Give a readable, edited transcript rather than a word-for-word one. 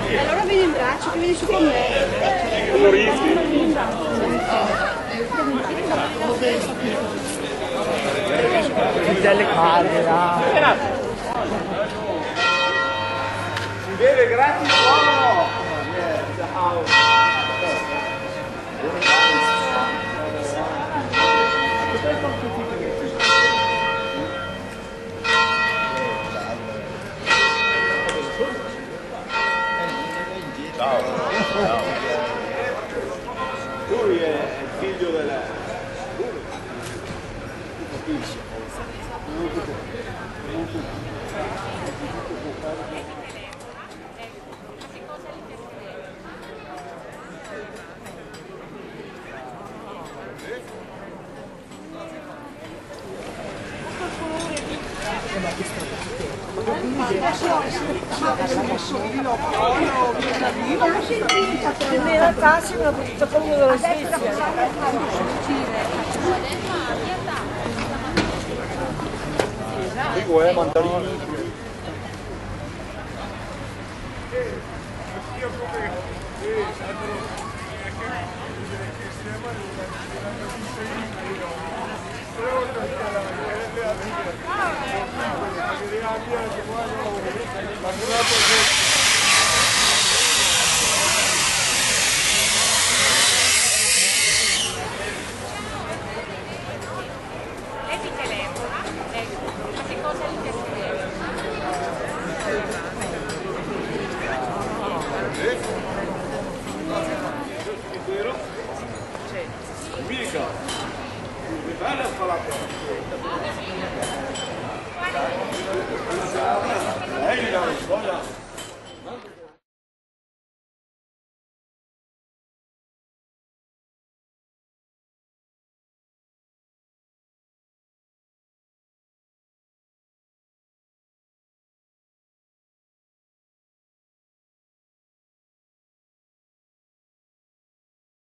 Allora vieni in braccio, che vieni su con me. Delle camere. Si beve gratis buono! Lui è il figlio della... In realtà si una brutta paura della Svezia. Dico, mandarini. Mica, mi fai la spalata?